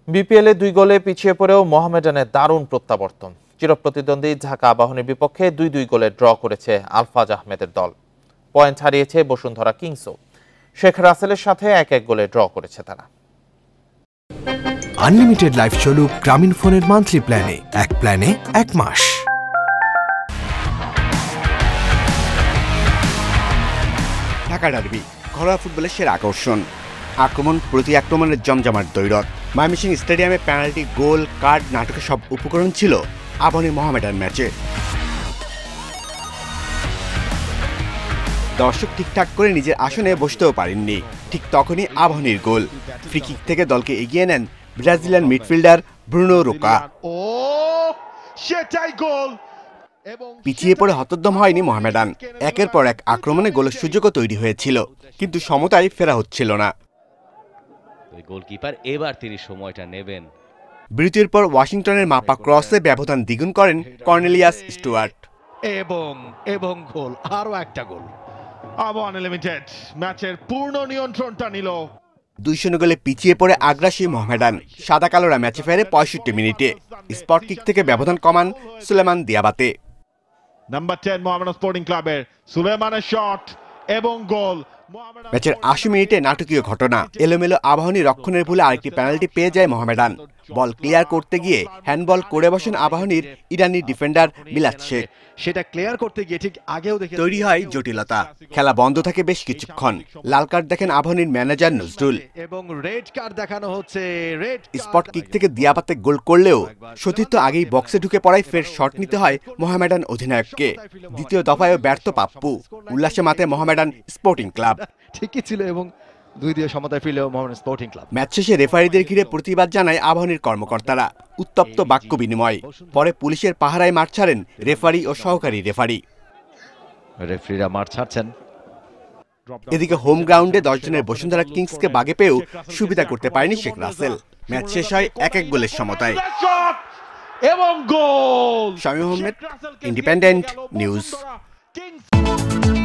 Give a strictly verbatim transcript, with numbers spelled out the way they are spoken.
BPL এ দুই গোলে পিছিয়ে পড়েও মোহামেডানের দারুণ প্রত্যাবর্তন। চিরপ্রতিদ্বন্দ্বী ঢাকা আবাহনীর বিপক্ষে দুই দুই গোলে ড্র করেছে আলফাজ আহমেদের দল। পয়েন্ট হারিয়েছে বসুন্ধরা কিংসও। শেখ রাসেলের সাথে এক এক গোলে ড্র করেছে তারা। আনলিমিটেড লাইফ চলুক গ্রামীণ ফোনের মান্থলি প্ল্যানে, এক প্ল্যানে এক মাস। ঢাকা ডার্বি ঘরোয়া ফুটবলের সেরা আকর্ষণ। আক্রমণ প্রতি আক্রমণের জমজমাট দৈরত। ময়মনসিংহ স্টেডিয়ামে পেনাল্টি, গোল, কার্ড, নাটকের সব উপকরণ ছিল আবাহনী-মোহামেডান ম্যাচে। দর্শক ঠিকঠাক করে নিজের আসনে বসতেও পারেননি। ঠিক তখনই আবাহনীর গোল। ফ্রি কিক থেকে দলকে এগিয়ে নেন ব্রাজিলিয়ান মিডফিল্ডার ব্রুনো রোকা। পিছিয়ে পড়ে হতোদ্যম হয়নি মোহামেডান। একের পর এক আক্রমণে গোলের সুযোগও তৈরি হয়েছিল, কিন্তু সমতায় ফেরা হচ্ছিল না। গোলকিপার এবার তিনি সময়টা নেবেন। বিরতির পর ওয়াশিংটনের মাপা ক্রসে ব্যবধান দ্বিগুণ করেন কর্নেলিয়াস স্টুয়ার্ট। এবং এবং গোল, আরো একটা গোল। আবাহনী লিমিটেড ম্যাচের পূর্ণ নিয়ন্ত্রণটা নিল। দুই শূন্য গোলে পিছিয়ে পড়ে আগ্রাসী মোহামেডান। সাদা কালোরা ম্যাচে ফেরে পঁয়ষট্টি মিনিটে। স্পট কিক থেকে ব্যবধান কমান সুলেমান দিয়াবাতে। নাম্বার দশ মোহামেডান স্পোর্টিং ক্লাবের সুলেমানের শট এবং গোল। ম্যাচের আশি মিনিটে নাটকীয় ঘটনা। এলোমেলো আবাহনী রক্ষণের ভুলে আরেকটি পেনাল্টি পেয়ে যায় মোহামেডান। বল ক্লিয়ার করতে গিয়ে হ্যান্ডবল করে বসেন আবাহনীর ইরানি ডিফেন্ডার মিলাদ শেখ। সেটা ক্লিয়ার করতে গিয়ে ঠিক আগেও দেখে তৈরি হয় জটিলতা। খেলা বন্ধ থাকে বেশ কিছুক্ষণ। লাল কার্ড দেখেন আবাহনীর ম্যানেজার নজরুল এবং রেড কার্ড দেখানো হচ্ছে। রেড স্পট কিক থেকে দিয়াবাতে গোল করলেও সতীর্থ আগেই বক্সে ঢুকে পড়ায় ফের শট নিতে হয় মোহামেডান অধিনায়ককে। দ্বিতীয় দফায়ও ব্যর্থ পাপ্পু। উল্লাসে মাতে মোহামেডান স্পোর্টিং ক্লাব। ঠিকই ছিল এবং দুই দিয়ে সমতায় ফিরলেও মোহামেডান স্পোর্টিং ক্লাব। ম্যাচ শেষে রেফারিদের ঘিরে প্রতিবাদ জানায় আবাহনীর কর্মকর্তারা। উত্তপ্ত বাক্য বিনিময়। পরে পুলিশের পাহারায় মাঠ ছাড়েন রেফারি ও সহকারী রেফারি। রেফারিরা মাঠ ছাড়ছেন। এদিকে হোম গ্রাউন্ডে দশ জনের বসুন্ধরা কিংসকে বাগে পেয়েও সুবিধা করতে পারেনি শেখ রাসেল। ম্যাচ শেষ হয় এক এক গোলের সমতায়। এবং গোল। Shamim Ahmed, independent news.